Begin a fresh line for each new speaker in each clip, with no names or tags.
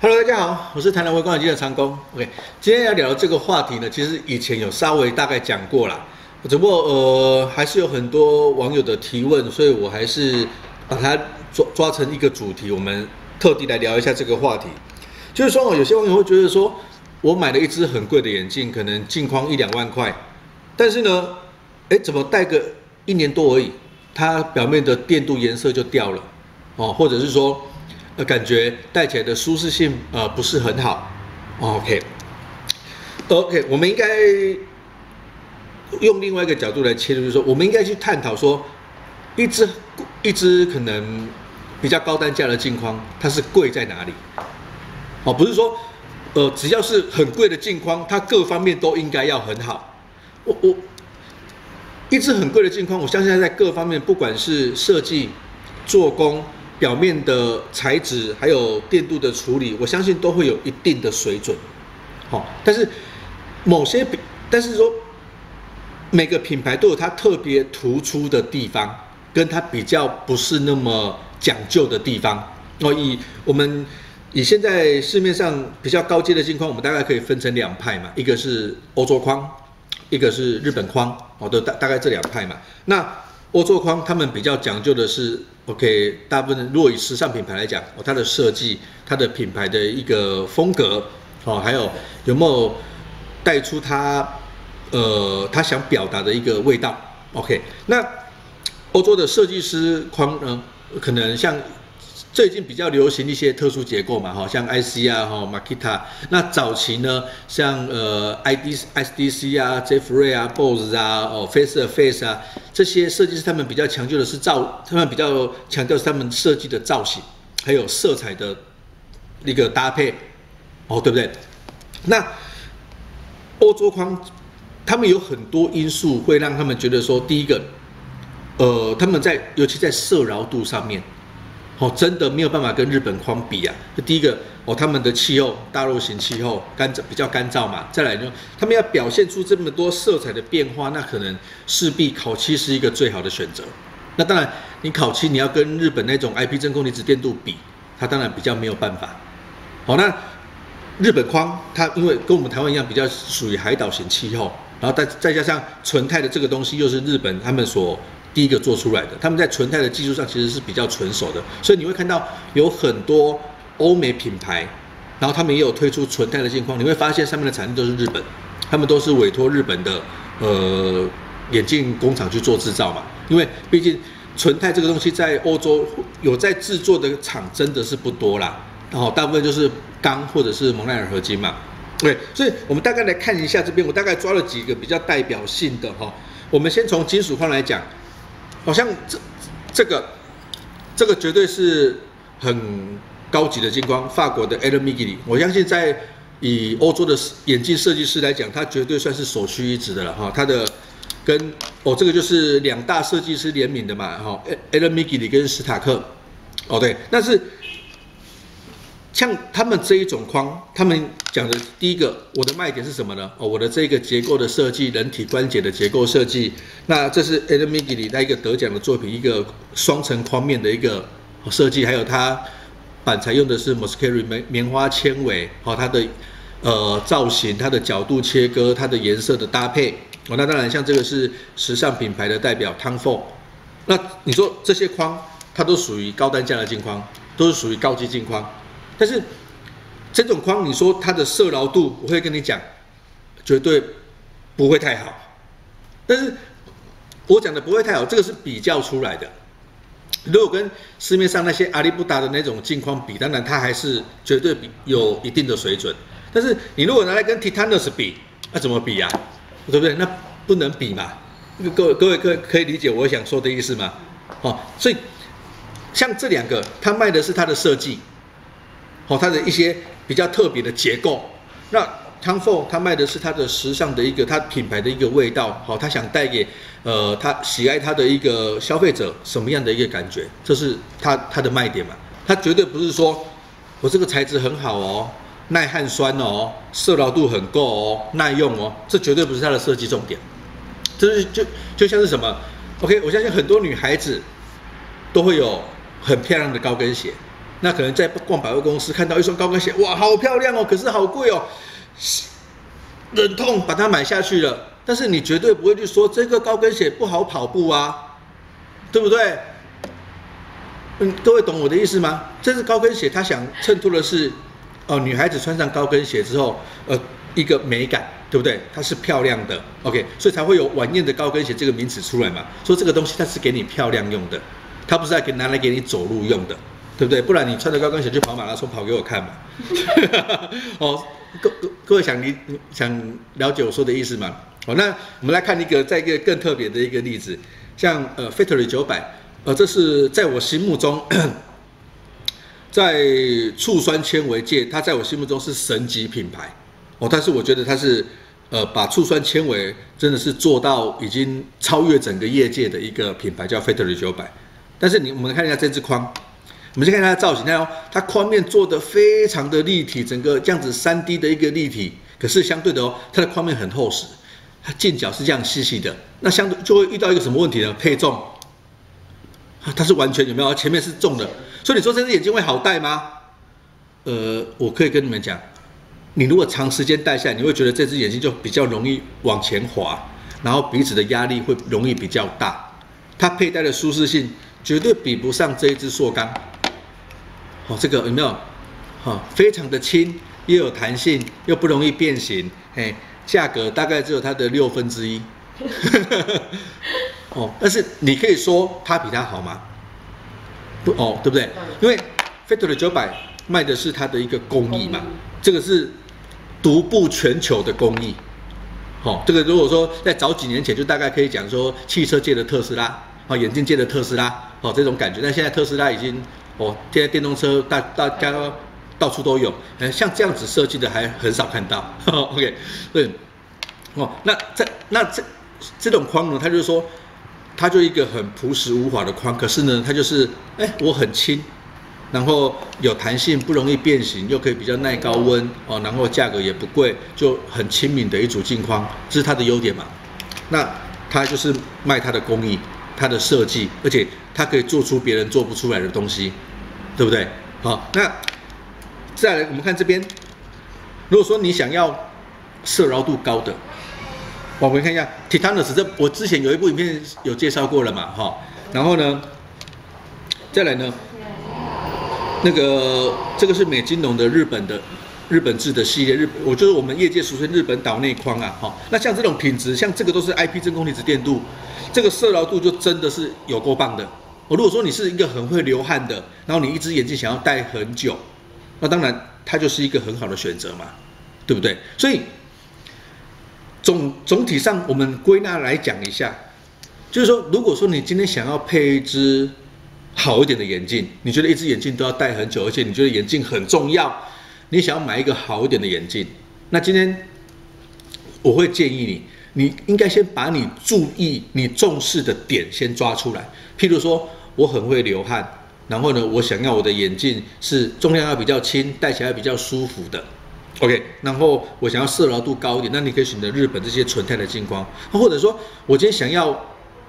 Hello， 大家好，我是台南微光眼镜的长工。OK， 今天要聊的这个话题呢，其实以前有稍微大概讲过啦，只不过还是有很多网友的提问，所以我还是把它抓成一个主题，我们特地来聊一下这个话题。就是说，有些网友会觉得说，我买了一只很贵的眼镜，可能镜框1-2万块，但是呢，怎么戴个1年多而已，它表面的电镀颜色就掉了哦，或者是说。感觉戴起来的舒适性不是很好。OK， 我们应该用另外一个角度来切入，就是说，我们应该去探讨说，一只可能比较高单价的镜框，它是贵在哪里？哦，不是说只要是很贵的镜框，它各方面都应该要很好。一只很贵的镜框，我相信它在各方面，不管是设计、做工。表面的材质还有电镀的处理，我相信都会有一定的水准。好，但是说每个品牌都有它特别突出的地方，跟它比较不是那么讲究的地方。以现在市面上比较高阶的镜框，我们大概可以分成2派嘛，一个是欧洲框，一个是日本框，大概这2派嘛。那欧洲框他们比较讲究的是 ，OK， 大部分如果以时尚品牌来讲，它的设计、它的品牌的一个风格，还有没有带出他想表达的一个味道 ，OK。那欧洲的设计师框呢，可能像最近比较流行一些特殊结构嘛，像 IC 啊，Makita。那早期呢，像SDC 啊、Jeffrey 啊、Bose 啊、Face 啊，这些设计师他们比较强调的是他们比较强调是他们设计的造型，还有色彩的一个搭配，对不对？那欧洲框，他们有很多因素会让他们觉得说，第一个，他们尤其在色牢度上面。真的没有办法跟日本框比啊！第一个，他们的气候大陆型气候比较干燥嘛。再来呢，他们要表现出这么多色彩的变化，那可能势必烤漆是一个最好的选择。那当然，你烤漆你要跟日本那种 IP 真空离子电镀比，它当然比较没有办法。那日本框它因为跟我们台湾一样，比较属于海岛型气候，然后再加上纯钛的这个东西又是日本他们第一个做出来的，他们在纯钛的技术上其实是比较纯熟的，所以你会看到有很多欧美品牌，然后他们也有推出纯钛的镜框，你会发现上面的产地都是日本，他们都是委托日本的眼镜工厂去做制造嘛，因为毕竟纯钛这个东西在欧洲有在制作的厂真的是不多啦，然后大部分就是钢或者是蒙奈尔合金嘛，对，所以我们大概来看一下这边，我大概抓了几个比较代表性的我们先从金属框来讲。好像这个绝对是很高级的镜框，法国的 Alan Migili， 我相信以欧洲的眼镜设计师来讲，他绝对算是首屈一指的了哈。他的这个就是2大设计师联名的嘛，Alan Migili 跟史塔克，对，但是像他们这一种框，他们讲的第一个，我的卖点是什么呢？我的这个结构的设计，人体关节的结构设计，那这是 Alan Migili 他一个得奖的作品，一个双层框面的一个设计，还有它板材用的是 Mosqueri 棉花纤维，它的造型、它的角度切割、它的颜色的搭配，那当然像这个是时尚品牌的代表 Tom Ford， 那你说这些框，它都属于高单价的镜框，都是属于高级镜框。但是这种框，你说它的色牢度，我会跟你讲，绝对不会太好。但是我讲的不会太好，这个是比较出来的。如果跟市面上那些阿里不达的那种镜框比，当然它还是绝对有一定的水准。但是你如果拿来跟 Titanos 比，那怎么比啊？对不对？那不能比嘛。各位可以理解我想说的意思吗？所以像这2个，它卖的是它的设计。它的一些比较特别的结构，那 Tom Ford 他卖的是他的时尚的他品牌的一个味道，他想带给他喜爱他的一个消费者什么样的一个感觉，这是他的卖点嘛。他绝对不是说我这个材质很好耐汗酸色牢度很够耐用这绝对不是他的设计重点。这是就像是什么 ？OK， 我相信很多女孩子都会有很漂亮的高跟鞋。 那可能在逛百货公司看到一双高跟鞋，哇，好漂亮哦，可是好贵哦，忍痛把它买下去了。但是你绝对不会去说这个高跟鞋不好跑步啊，对不对？各位懂我的意思吗？这是高跟鞋，它想衬托的是，女孩子穿上高跟鞋之后，一个美感，对不对？它是漂亮的 ，OK， 所以才会有晚宴的高跟鞋这个名词出来嘛。说这个东西它是给你漂亮用的，它不是拿来给你走路用的，对不对？不然你穿着高跟鞋去跑马拉松，跑给我看嘛。哦，各位想了解我说的意思吗？好，那我们来看在一个更特别的一个例子，像Factory 900，这是在我心目中，在醋酸纤维界，它在我心目中是神级品牌哦。但是我觉得它是把醋酸纤维真的是做到已经超越整个业界的一个品牌，叫 Factory 900。但是我们看一下这支框，我们先看它的造型，看哦，它框面做得非常的立体，整个这样子3D 的一个立体。可是相对的哦，它的框面很厚实。它进角是这样细细的，那相对就会遇到一个什么问题呢？配重，它是完全有没有？前面是重的，所以你说这只眼镜会好戴吗？我可以跟你们讲，你如果长时间戴下来，你会觉得这只眼镜就比较容易往前滑，然后鼻子的压力会容易比较大。它佩戴的舒适性绝对比不上这一只塑钢。哦，这个有没有？非常的轻，又有弹性，又不容易变形，价格大概只有它的1/6。哦，但是你可以说它比它好吗？不哦，对不对？因为 Factory 900卖的是它的一个工艺嘛，这个是独步全球的工艺。哦，这个如果说在早几年前，就大概可以讲说汽车界的特斯拉，眼镜界的特斯拉，这种感觉。但现在特斯拉已经现在电动车大家到处都有，像这样子设计的还很少看到。OK， 对，这种框呢，它就是说，它就一个很朴实无华的框，可是呢，它就是我很轻，然后有弹性，不容易变形，又可以比较耐高温哦，然后价格也不贵，就很亲民的一组镜框，这是它的优点嘛。那它就是卖它的工艺、它的设计，而且它可以做出别人做不出来的东西，对不对？好，那再来我们看这边，如果说你想要色牢度高的，我们看一下 Titanos， 这我之前有一部影片有介绍过了嘛，然后呢，再来呢，这个是美津浓的日本制的系列，我就是我们业界俗称日本岛内框啊，那像这种品质，像这个都是 IP 真空离子电镀，这个色牢度就真的是有够棒的。如果说你是一个很会流汗的，然后你一只眼镜想要戴很久，那当然它就是一个很好的选择嘛，对不对？所以总体上我们归纳来讲一下，就是说，如果说你今天想要配一只好一点的眼镜，你觉得一只眼镜都要戴很久，而且你觉得眼镜很重要，你想要买一个好一点的眼镜，那今天我会建议你应该先把你注意、你重视的点先抓出来。譬如说，我很会流汗，然后呢，我想要我的眼镜是重量要比较轻，戴起来比较舒服的。OK， 然后我想要色牢度高一点，那你可以选择日本这些纯钛的镜框，或者说，我今天想要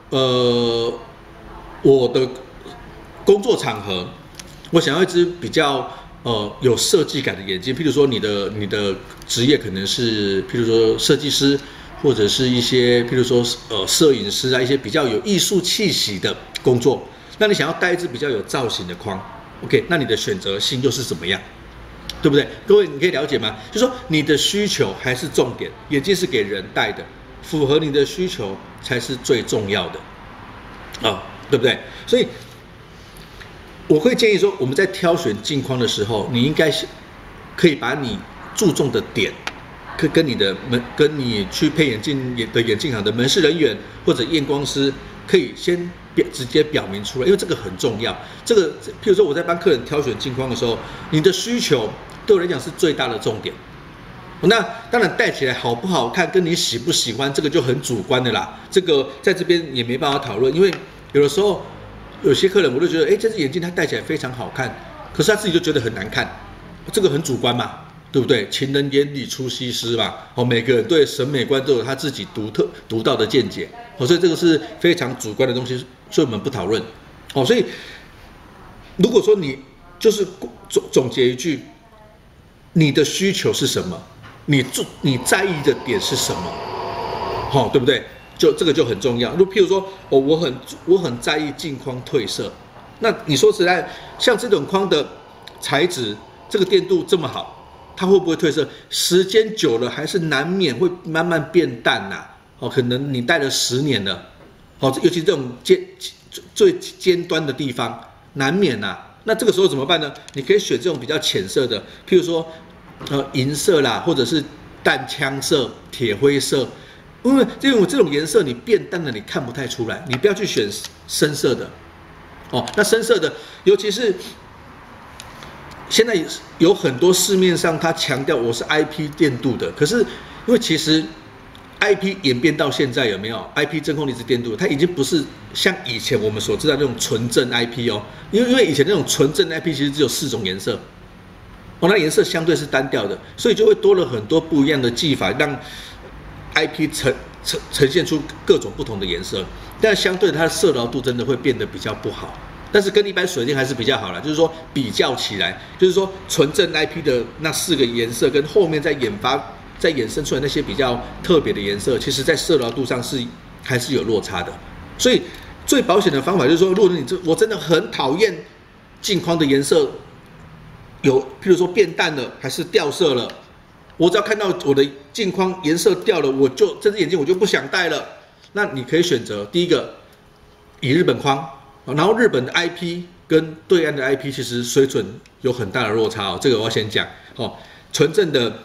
我的工作场合，我想要一只比较有设计感的眼镜，譬如说你的职业可能是譬如说设计师，或者是一些譬如说摄影师啊，一些比较有艺术气息的工作，那你想要戴一只比较有造型的框 ，OK， 那你的选择性又是怎么样？对不对？各位你可以了解吗？就是说你的需求还是重点，眼镜是给人戴的，符合你的需求才是最重要的对不对？所以我会建议说，我们在挑选镜框的时候，你应该是可以把你注重的点，跟你去配眼镜的眼镜行的门市人员或者验光师，可以先直接表明出来，因为这个很重要。这个，譬如说我在帮客人挑选镜框的时候，你的需求对我来讲是最大的重点。那当然戴起来好不好看，跟你喜不喜欢，这个就很主观的啦。这个在这边也没办法讨论，因为有的时候有些客人我就觉得，这只眼镜它戴起来非常好看，可是他自己就觉得很难看，这个很主观嘛，对不对？情人眼里出西施嘛，每个人对审美观都有他自己独到的见解，所以这个是非常主观的东西，所以我们不讨论。所以如果说你就是总结一句，你的需求是什么？你在意的点是什么？好，对不对？这个就很重要。譬如说，我很在意镜框褪色。那你说实在，像这种框的材质，这个电镀这么好，它会不会褪色？时间久了还是难免会慢慢变淡呐。可能你戴了10年了，尤其这种最尖端的地方，难免呐。那这个时候怎么办呢？你可以选这种比较浅色的，譬如说，银色啦，或者是淡枪色、铁灰色。因为这种颜色你变淡了，你看不太出来。你不要去选深色的，那深色的，尤其是现在有很多市面上它强调我是 IP 电镀的，可是因为其实 IP 演变到现在有没有 IP 真空离子电镀，它已经不是像以前我们所知道那种纯正 IP 哦，因为以前那种纯正 IP 其实只有4种颜色，那颜色相对是单调的，所以就会多了很多不一样的技法，让 IP 呈现出各种不同的颜色，但相对它的色牢度真的会变得比较不好。但是跟一般水晶还是比较好啦，就是说比较起来，就是说纯正 IP 的那4个颜色跟后面再衍生出来那些比较特别的颜色，其实在色牢度上还是有落差的。所以最保险的方法就是说，如果我真的很讨厌镜框的颜色譬如说变淡了还是掉色了，我只要看到我的镜框颜色掉了，这只眼镜我就不想戴了。那你可以选择第一个以日本框，然后日本的 IP 跟对岸的 IP 其实水准有很大的落差这个我要先讲纯正的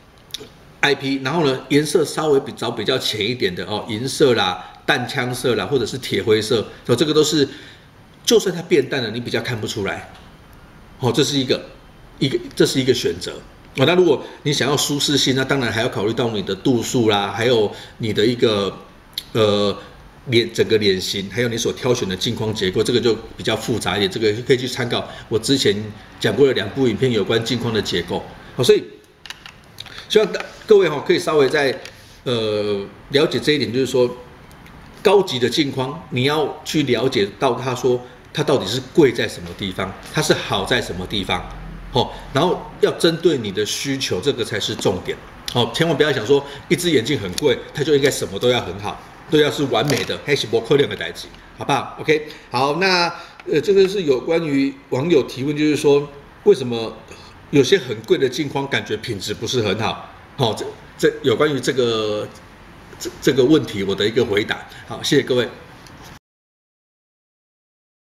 IP， 然后呢颜色稍微比较浅一点的银色啦、淡枪色啦，或者是铁灰色，这个都是就算它变淡了，你比较看不出来。这是一个选择。那如果你想要舒适性，那当然还要考虑到你的度数啦，还有你的一个整个脸型，还有你所挑选的镜框结构，这个就比较复杂一点。这个可以去参考我之前讲过的2部影片有关镜框的结构。所以希望各位可以稍微再了解这一点，就是说高级的镜框你要去了解到它到底是贵在什么地方，它是好在什么地方。然后要针对你的需求，这个才是重点。千万不要想说一只眼镜很贵，它就应该什么都要很好，都要是完美的，还是不可能的代志，好不好 ？OK， 好，那这个是有关于网友提问，就是说为什么有些很贵的镜框感觉品质不是很好？这有关于这个问题我的一个回答。好，谢谢各位。